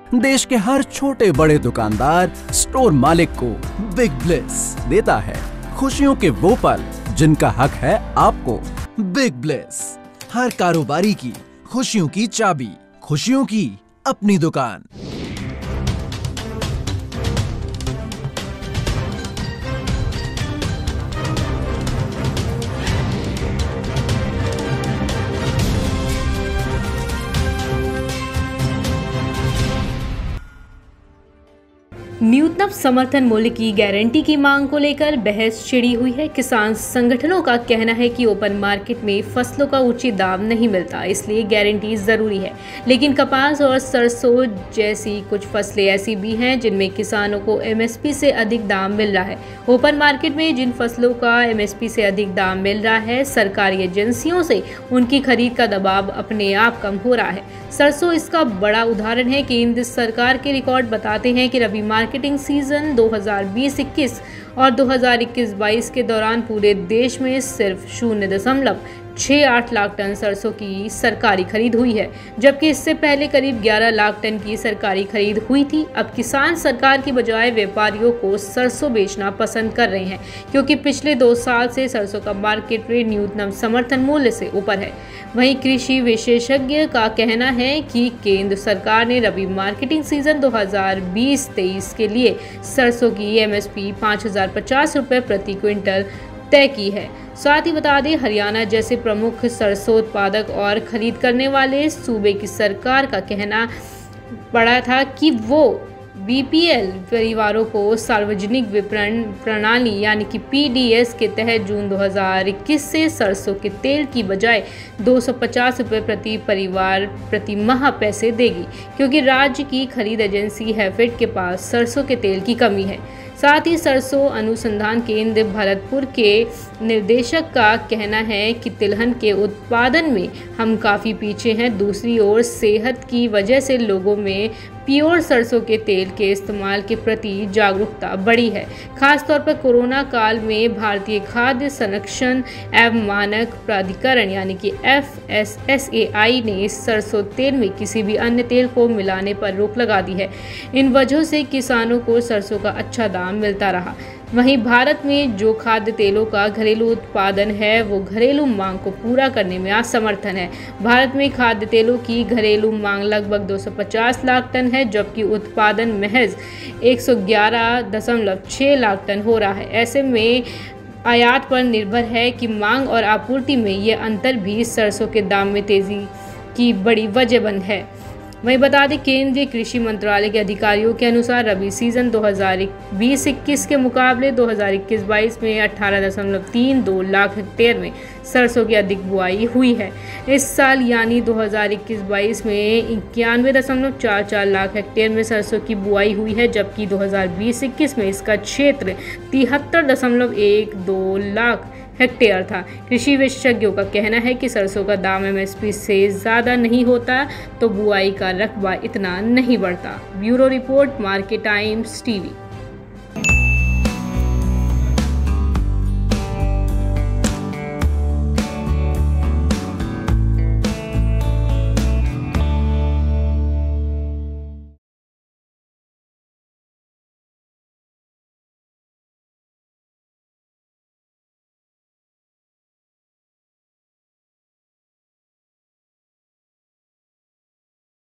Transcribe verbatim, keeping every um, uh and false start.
देश के हर छोटे बड़े दुकानदार स्टोर मालिक को बिग ब्लेस देता है खुशियों के वो पल जिनका हक है आपको। बिग ब्लेस, हर कारोबारी की खुशियों की चाबी, खुशियों की अपनी दुकान। न्यूनतम समर्थन मूल्य की गारंटी की मांग को लेकर बहस छिड़ी हुई है। किसान संगठनों का कहना है कि ओपन मार्केट में फसलों का उचित दाम नहीं मिलता, इसलिए गारंटी जरूरी है। लेकिन कपास और सरसों जैसी कुछ फसलें ऐसी भी हैं जिनमें किसानों को एमएसपी से अधिक दाम मिल रहा है। ओपन मार्केट में जिन फसलों का एमएसपी से अधिक दाम मिल रहा है, सरकारी एजेंसियों से उनकी खरीद का दबाव अपने आप कम हो रहा है। सरसों इसका बड़ा उदाहरण है। केंद्र सरकार के रिकॉर्ड बताते हैं कि रबी मार्केटिंग सीजन दो हज़ार बीस इक्कीस और दो हज़ार इक्कीस बाईस के दौरान पूरे देश में सिर्फ शून्य दशमलव छह आठ लाख टन सरसों की सरकारी खरीद हुई है, जबकि इससे पहले करीब ग्यारह लाख टन की सरकारी खरीद हुई थी। अब किसान सरकार की बजाय व्यापारियों को सरसों बेचना पसंद कर रहे हैं, क्योंकि पिछले दो साल से सरसों का मार्केट रेट न्यूनतम समर्थन मूल्य से ऊपर है। वहीं कृषि विशेषज्ञ का कहना है कि केंद्र सरकार ने रबी मार्केटिंग सीजन दो हज़ार बीस तेईस के लिए सरसों की एमएसपी पाँच हजार पचास रुपये प्रति क्विंटल तय की है। साथ ही बता दें, हरियाणा जैसे प्रमुख सरसों उत्पादक और खरीद करने वाले सूबे की सरकार का कहना पड़ा था कि वो बीपीएल परिवारों को सार्वजनिक वितरण प्रणाली यानी कि पीडीएस के तहत जून दो हज़ार इक्कीस से सरसों के तेल की बजाय दो सौ पचास रुपये प्रति परिवार प्रति माह पैसे देगी, क्योंकि राज्य की खरीद एजेंसी हैफेड के पास सरसों के तेल की कमी है। साथ ही सरसों अनुसंधान केंद्र भरतपुर के निर्देशक का कहना है कि तिलहन के उत्पादन में हम काफ़ी पीछे हैं। दूसरी ओर सेहत की वजह से लोगों में प्योर सरसों के तेल के इस्तेमाल के प्रति जागरूकता बढ़ी है। खासतौर पर कोरोना काल में भारतीय खाद्य संरक्षण एवं मानक प्राधिकरण यानी कि F S S A I ने सरसों तेल में किसी भी अन्य तेल को मिलाने पर रोक लगा दी है। इन वजहों से किसानों को सरसों का अच्छा दाम मिलता रहा। वहीं भारत में जो खाद्य तेलों का घरेलू उत्पादन है वो घरेलू मांग को पूरा करने में असमर्थन है। भारत में खाद्य तेलों की घरेलू मांग लगभग दो सौ पचास लाख टन है, जबकि उत्पादन महज एक सौ ग्यारह दशमलव छह लाख टन हो रहा है। ऐसे में आयात पर निर्भर है कि मांग और आपूर्ति में ये अंतर भी सरसों के दाम में तेजी की बड़ी वजह बन है। वहीं बता दें, केंद्रीय कृषि मंत्रालय के अधिकारियों के अनुसार रबी सीजन दो हज़ार बीस इक्कीस के मुकाबले दो हज़ार इक्कीस बाईस में अठारह दशमलव तीन दो लाख हेक्टेयर में सरसों की अधिक बुआई हुई है। इस साल यानी दो हज़ार इक्कीस बाईस में इक्यानवे दशमलव चार चार लाख हेक्टेयर में सरसों की बुआई हुई है, जबकि दो हज़ार बीस इक्कीस में इसका क्षेत्र तिहत्तर दशमलव एक दो लाख हेक्टेयर था। कृषि विशेषज्ञों का कहना है कि सरसों का दाम एमएसपी से ज़्यादा नहीं होता तो बुआई का रकबा इतना नहीं बढ़ता। Bureau report, market times TV.